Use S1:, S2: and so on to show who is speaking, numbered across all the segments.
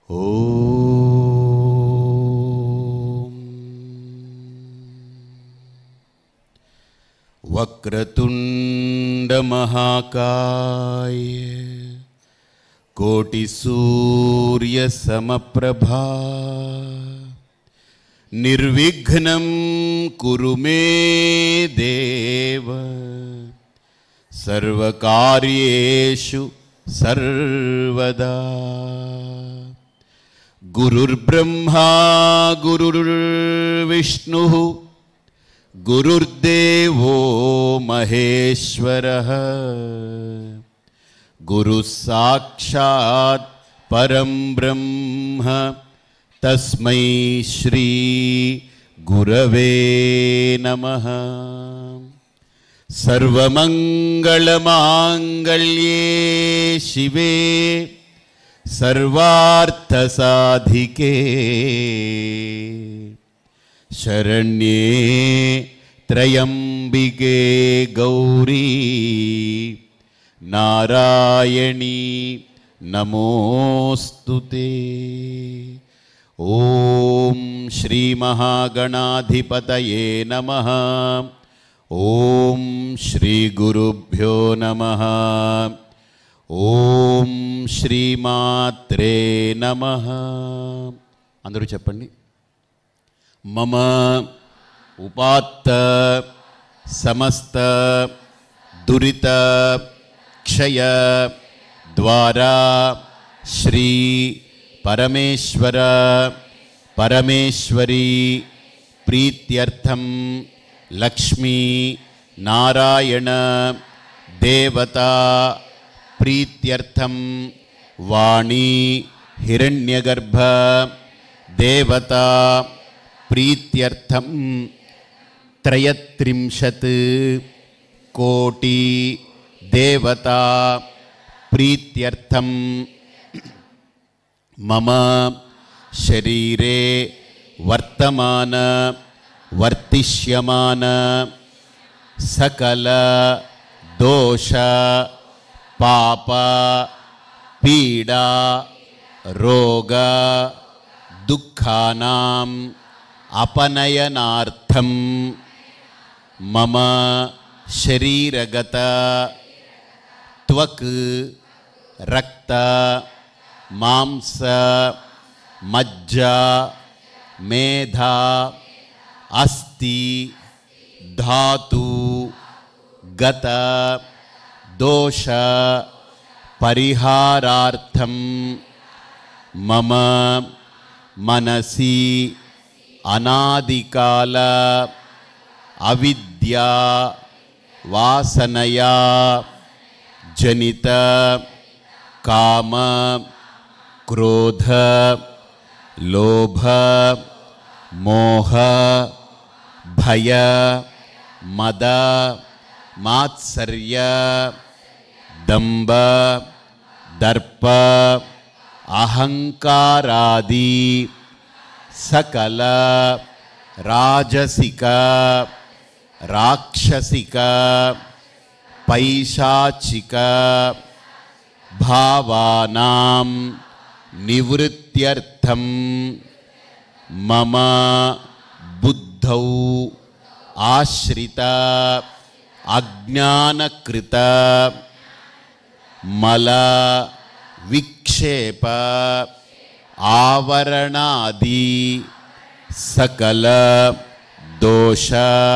S1: ఓం వక్రతుండ మహాకాయ కోటి సూర్య సమప్రభా నిర్విఘ్నం కురు మే దేవ సర్వకార్యేషు సర్వదా. గురుర్బ్రహ్మా గురుర్విష్ణుః గురుర్దేవో మహేశ్వరః గురుః సాక్షాత్ పరం బ్రహ్మ తస్మై శ్రీ గురవే నమః. సర్వమంగళమాంగళ్యే శివే సర్వార్థసాధికే శరణ్యే త్రయంబికే గౌరీ నారాయణీ నమోస్తుతే. ఓం శ్రీ మహాగణాధిపతయే నమః. ఓం శ్రీ గురుభ్యో నమః. ఓం శ్రీమాత్రే నమః. అందరూ చెప్పండి. మమ ఉపాత్త సమస్త దురిత క్షయ ద్వారా శ్రీ పరమేశ్వర పరమేశ్వరీ ప్రీత్యర్థం లక్ష్మీ నారాయణ దేవతా ప్రీత్యర్థం వాణీ హిరణ్యగర్భ దేవతా ప్రీత్యర్థం 33 కోటి దేవతా ప్రీత్యర్థం మమ శరీరే వర్తమాన వర్తిష్యమాన సకల దోష పాప పీడా రోగ దుఃఖానాం అపనయనార్థం మమ శరీరగత త్వక్ రక్త మాంస మజ్జ మేధ అస్థి ధాతు గత దోష పరిహారార్థం మమ మనసి అనాదికాల అవిద్యా వాసనయా జనిత కామ క్రోధ లోభ మోహ భయ మద మాత్సర్య దంభ దర్ప అహంకారాది సకల రాజసిక రాక్షసిక పైశాచిక భావానాం నివృత్త్యర్థం మమ బుద్ధౌ ఆశ్రిత అజ్ఞానకృత మల విక్షేప ఆవరణాది సకల దోష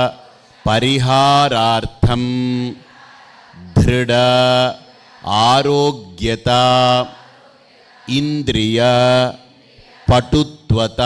S1: పరిహారార్థం దృఢ ఆరోగ్యత ఇంద్రియ పటుత్వత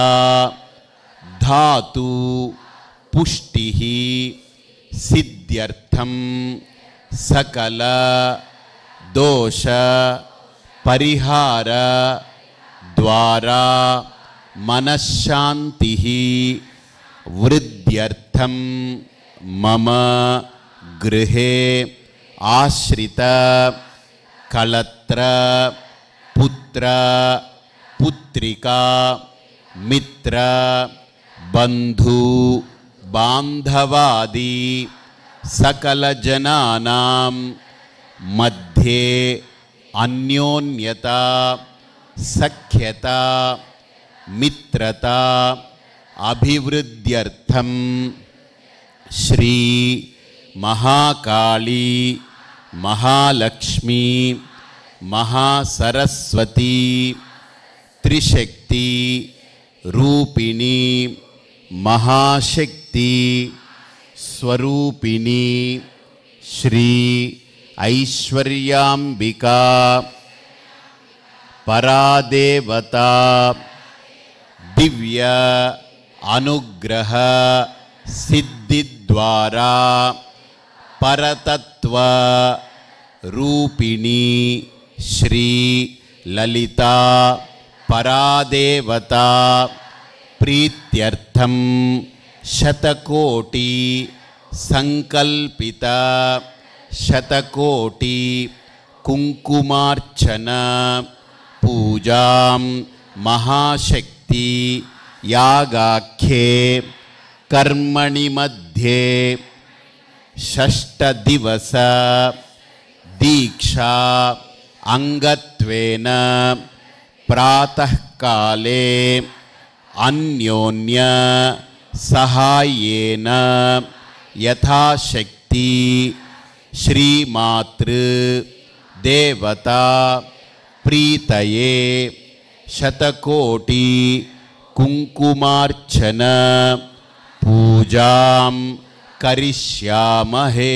S1: ధాతు పుష్టి సిద్ధ్యర్థం సకల దోష పరిహార ద్వారా మనశ్శాంతి వృద్ధ్యర్థం మమ గృహే ఆశ్రిత కళత్ర పుత్ర పుత్రికా మిత్ర బంధు బాంధవాది సకల జనానాం మధ్యే అన్యోన్యత सख्यता मित्रता अभिवृद्ध्यर्थं श्री महाकाली महालक्ष्मी महासरस्वती त्रिशक्ति रूपिणी महाशक्ति स्वरूपिणी श्री ऐश्वर्याम्बिका परादेवता दिव्य अनुग्रह सिद्धि द्वारा परतत्व रूपिणी श्री ललिता परादेवता प्रीत्यर्थं शतकोटि संकल्पित शतकोटि कुंकुमार्चन पूजां महाशक्ति यागाख्ये कर्मणि मध्ये षष्ठदिवस दीक्षा अंगत्वेन प्रातः काले अन्योन्य सहायेन यथाशक्ति श्रीमातृ देवता प्रीतये शतकोटि कुंकुमार्चन पूजां करिष्यामहे।